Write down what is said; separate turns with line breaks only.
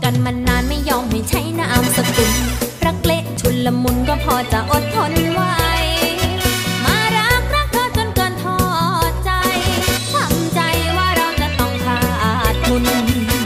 กันมานานไม่ยอมให้ใช้นามสกุลรักเละชุนละมุนก็พอจะอดทนไหวมารักเธอจนเกินทอดใจทำใจว่าเราจะต้องขาดทุน